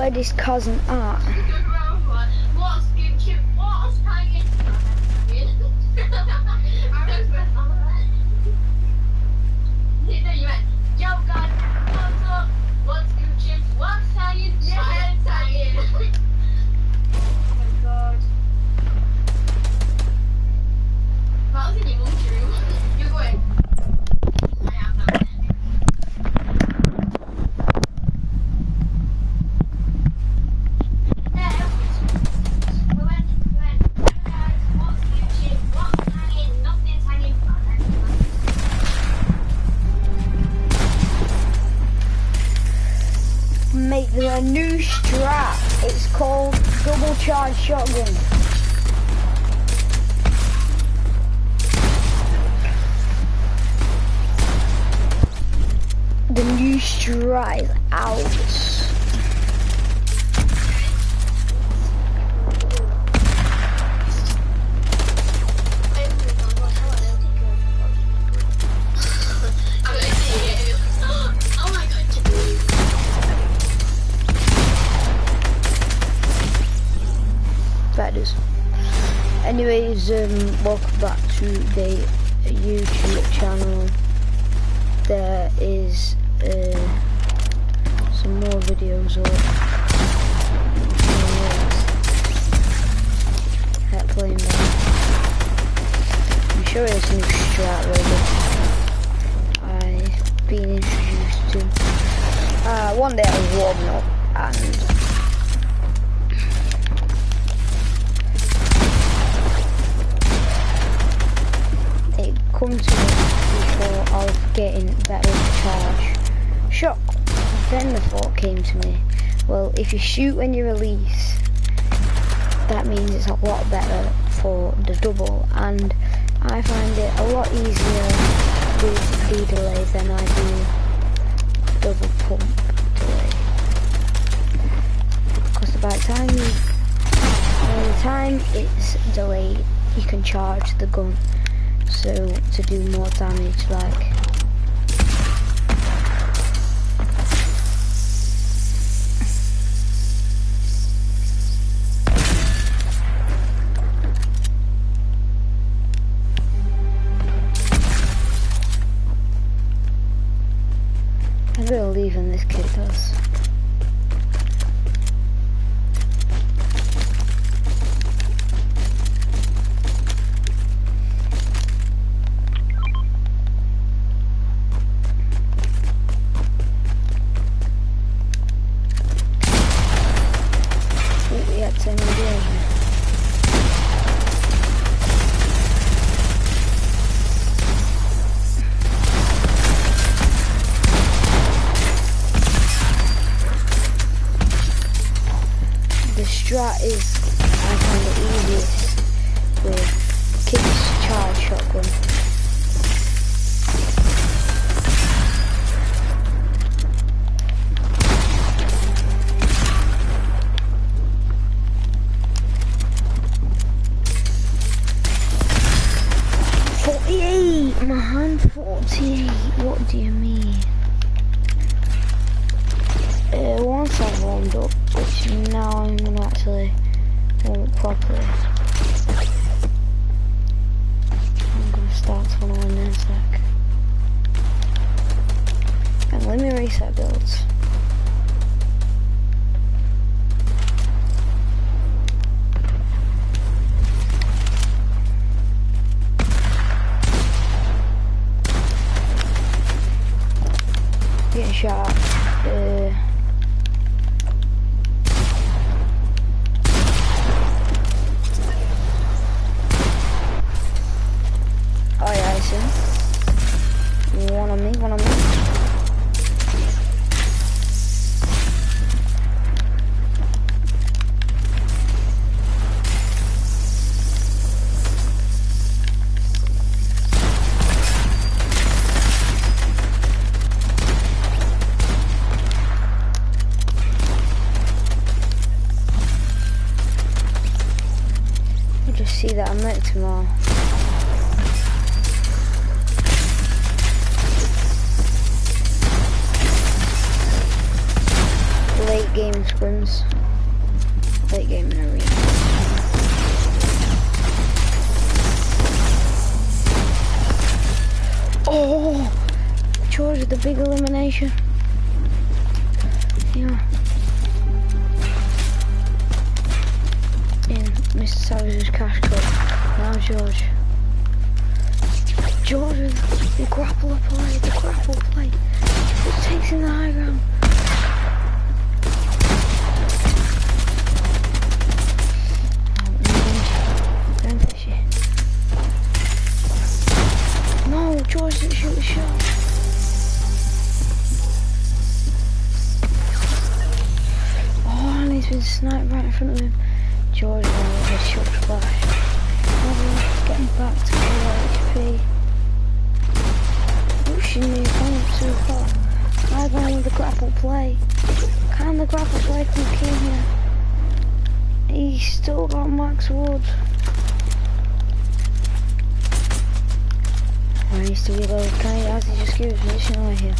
where this cousin at? Mate, there's a new strap. It's called Double Charge Shotgun. The new strap is out. Anyways, welcome back to the YouTube channel. There is some more videos up. Playing there. I'm sure it's a new strat really. I've been introduced to. One day I was warming up and come to me before I was getting better charge shot. Then the thought came to me, well, if you shoot when you release, that means it's a lot better for the double, and I find it a lot easier with the delay than I do double pump delay, because by the time it's delayed, you can charge the gun. So to do more damage, like I'm gonna leave and this kid does. Strat is, I find it easiest with Kick's charge shotgun. Man, 48, what do you mean? Once I've warmed up, which now I'm going to actually warm up properly. I'm going to start tunneling in a sec. And let me reset builds. Getting shot. Oh yeah, I see. One on me, one on me. with the big elimination. Yeah. In Mr. Savage's cash cup. Now George. George with the grapple play, Just takes in the high ground. Don't fish it. No, George didn't shoot the shot. Oh, and he's been sniped right in front of him. George now with a shot splash. Getting back to full HP. Pushing the opponent too far. High ground with the grapple play. Can the grapple play come in here? He's still got max woods. He needs to reload. Can he, as he just give his position away here?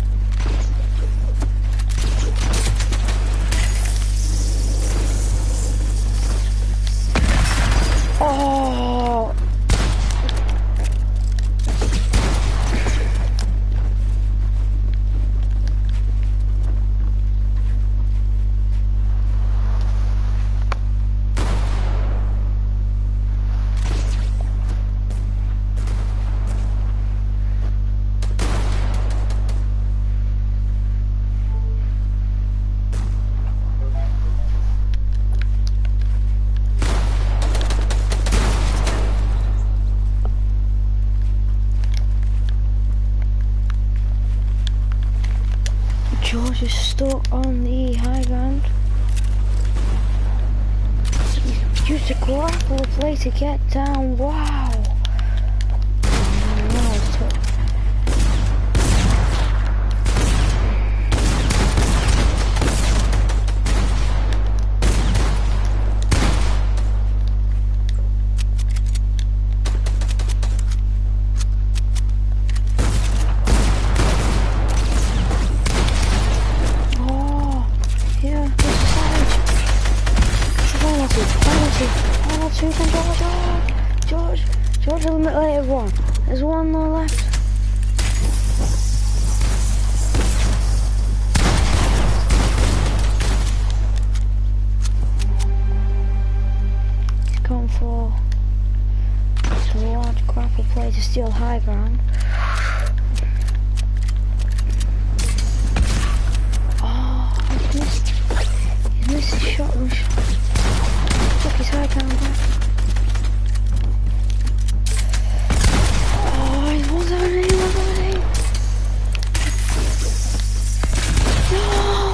Oh! George is stuck on the high ground. He's used a grapple play to get down. Wow. George eliminated one. There's one more left. He's going for a large grapple play to steal high ground. Oh, he's missed his shot. Took his high ground back. What's happening? No!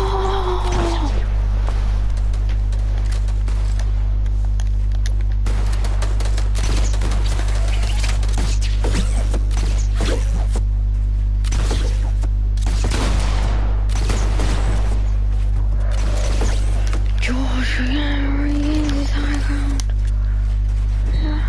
George again regains his high ground. Yeah.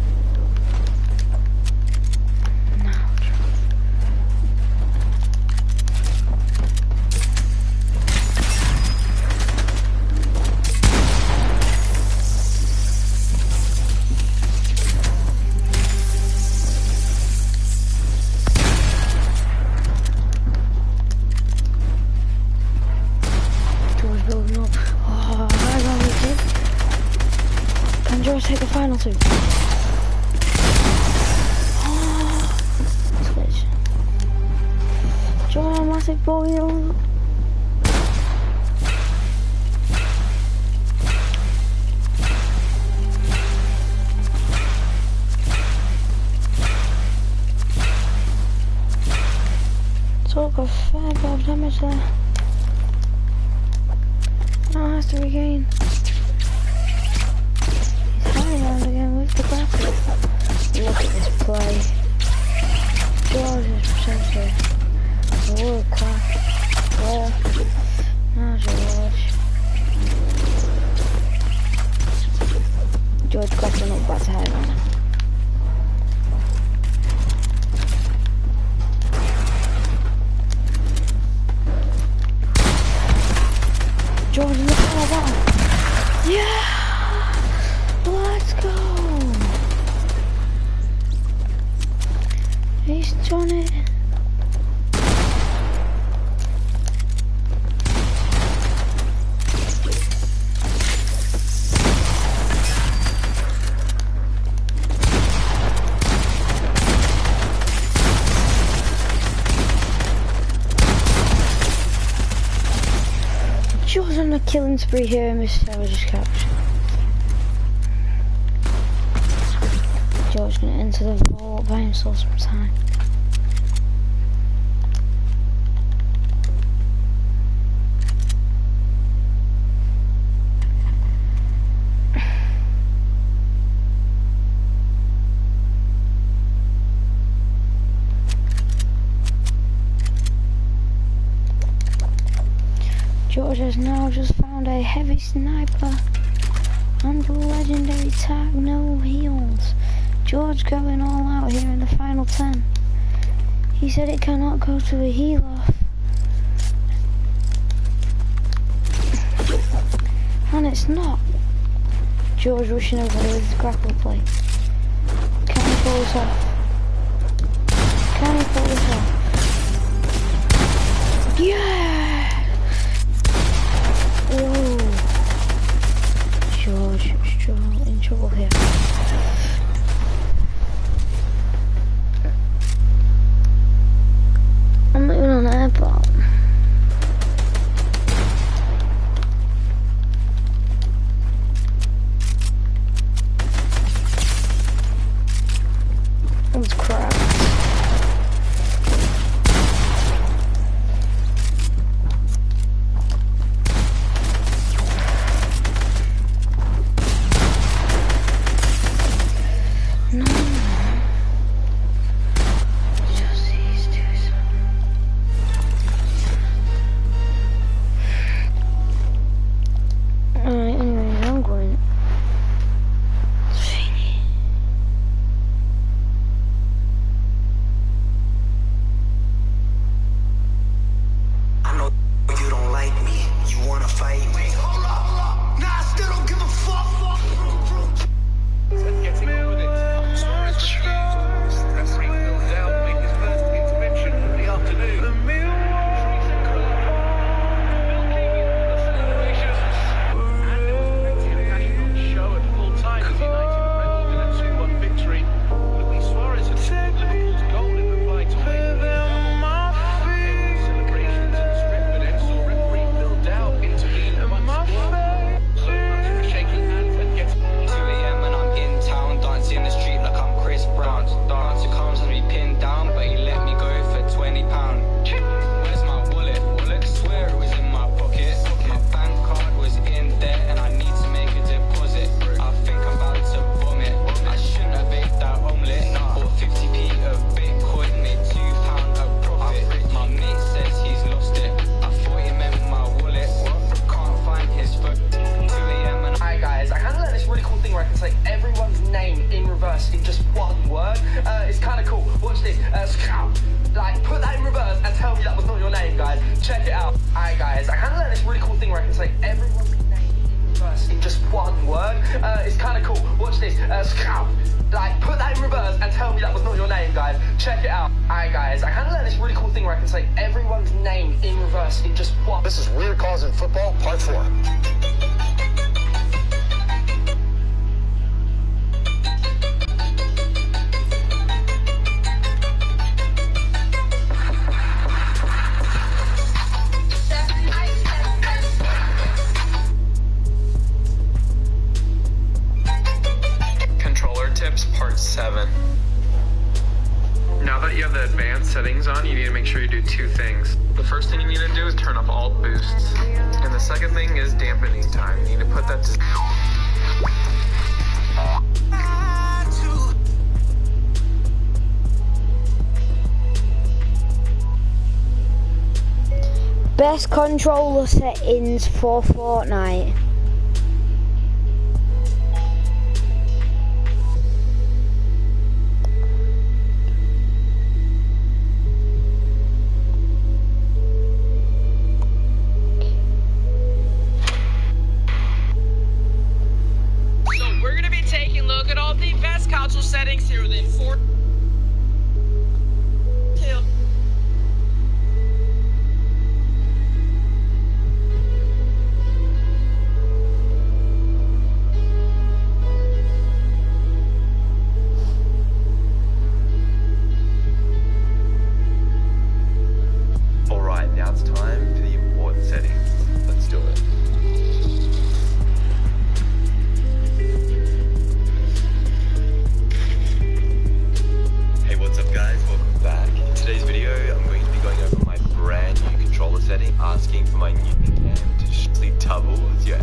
George take the final two. Oh, switch. George, massive boil. Took a fair bit of damage there. Now has to regain. Around again with the grapple. Look at this play. George is potentially a world class player. Now George. George grappling up back to high ground. George, look at that. Yeah! Let's go! He's done it. killing spree here in Mr. Savage's couch. George's gonna enter the vault by himself sometime. George has now just found a heavy sniper and the legendary tag no heals. George going all out here in the final 10. He said it cannot go to a heal off. And it's not. George rushing over with his grapple plate. Can he pull this off? Can he pull this off? Yeah! Whoa. George in trouble here. I'm not even on the airport. That's crap. Best controller settings for Fortnite. So we're gonna be taking a look at all the best console settings here within Fortnite. Alright, now it's time for the important settings. Let's do it. asking for my new cam to actually double. Yeah.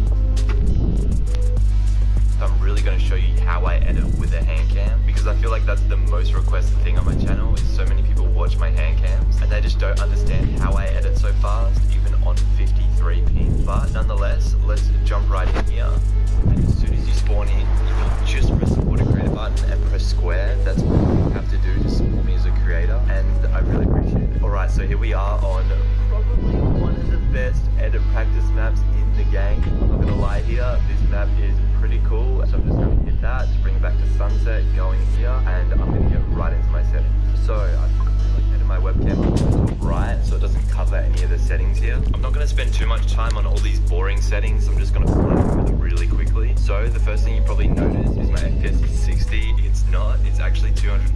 I'm really going to show you how I edit with a hand cam, because I feel like that's the most requested thing on my channel. Is so many people watch my hand cams and they just don't understand how I edit so fast, even on 53 ping. But nonetheless, let's jump right in here. And as soon as you spawn in, you just press the auto creator button and press square. That's what you have to do to support me as a creator, and I really appreciate it. Alright, so here we are on probably one of the best edit practice maps in the game. I'm not gonna lie here, this map is pretty cool. So I'm just gonna hit that to bring it back to sunset, going here, and I'm gonna get right into my settings. So I've relocated my webcam up to the top right, so it doesn't cover any of the settings here. I'm not gonna spend too much time on all these boring settings. I'm just gonna fly through them really quickly. So the first thing you probably notice is my FPS is 60. It's not, it's actually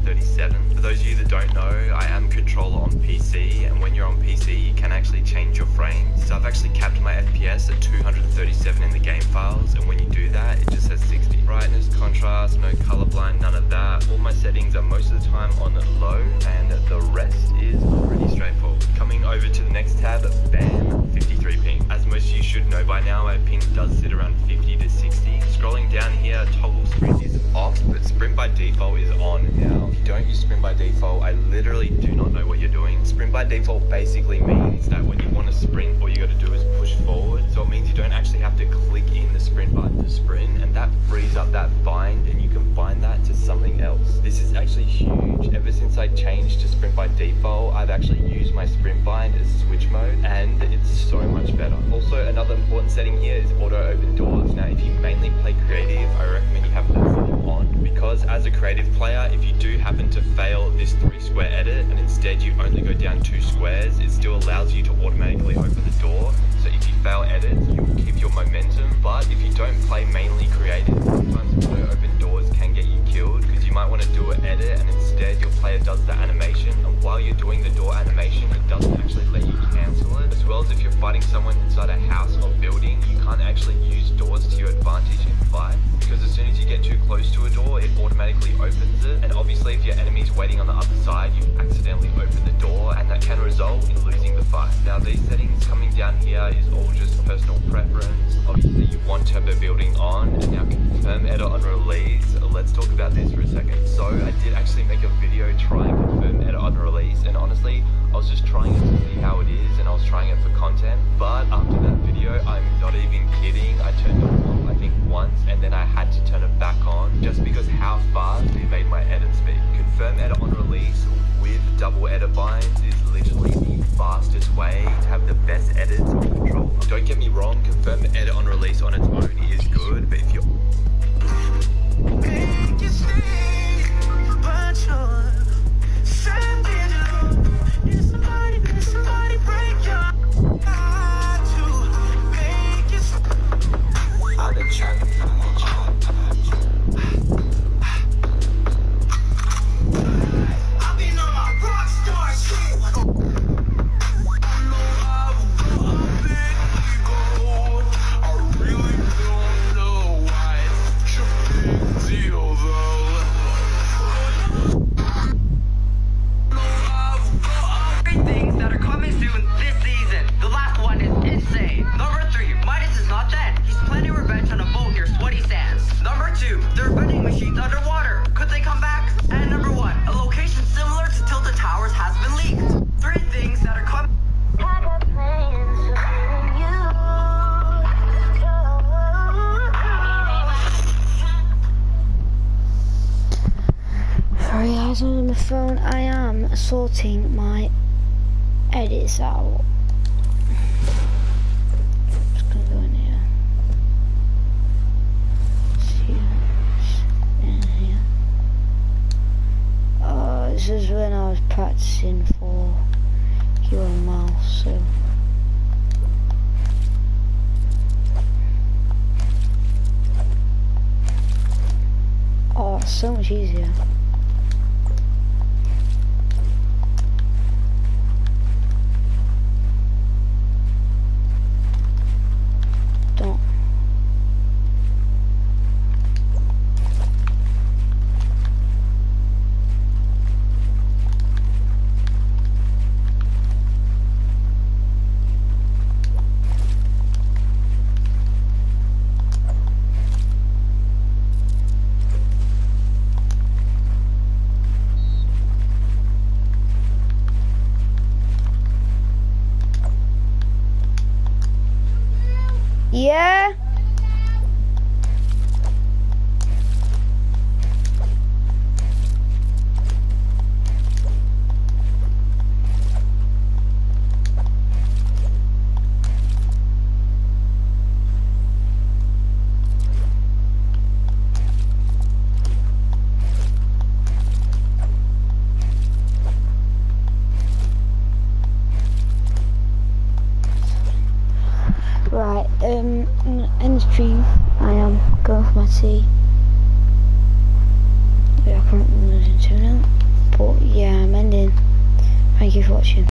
237. For those of you that don't know, I am controller on PC, and when you're on PC, you can actually change your frames. So I've actually capped my FPS at 237 in the game files, and when you do that, it just says 60. Brightness, contrast, no colorblind, none of that. All my settings are most of the time on low, and the rest is pretty straightforward. Coming over to the next tab, bam, 53 ping. As most of you should know by now, my ping does sit around 50 to 60. Scrolling down here, toggle sprint is off, but sprint by default is on. Now, if you don't use sprint by default, I literally do not know what you're doing. Sprint by default basically means that when you want to sprint, all you got to do is push forward. So it means you don't actually have to click in the sprint button to sprint, and that frees up that bind, and you can bind that to something else. This is actually huge. Ever since I changed to sprint by default, I've actually used my sprint bind as switch mode, and it's so much better. Also, another important setting here is auto open doors. Now, if you mainly play creative, I recommend you have that setting on, because as a creative player, if you do happen to fail this 3-square edit and instead you only go down 2 squares, it still allows you to automatically open the door. So if you fail edits, you'll keep your momentum. But if you don't play mainly creative, sometimes auto open doors can get you killed, because you might want to do an edit and instead your player does the animation, and while you're doing the door animation, it doesn't actually let you cancel it. As well as if you're fighting someone inside a house or building, you can't actually use doors to your advantage in fight, because as soon as you get too close to a door, it automatically opens it. And obviously if your enemy's waiting on the other side, you accidentally open the door, and that can result in losing the fight. Now, these settings coming down here is all just personal preference. Obviously you want turbo building on, and now confirm edit on release. Let's talk about this for a second. So I did actually make a video trying confirm edit on release, and honestly, I was just trying it to see how it is, and I was trying it for content. But after that video, I'm not even kidding, I turned it off I think once, and then I had to turn it back on just because how fast it made my edit speed. Confirm edit on release with double edit binds is literally the fastest way to have the best edits on controller. Don't get me wrong, confirm edit on release on its own is good, but if you're on my phone, I am sorting my edits out. Just gonna go in here. In here. This is when I was practicing for keyboard and mouse, so. Oh, it's so much easier. see. I can't listen to now. But yeah, I'm ending. Thank you for watching.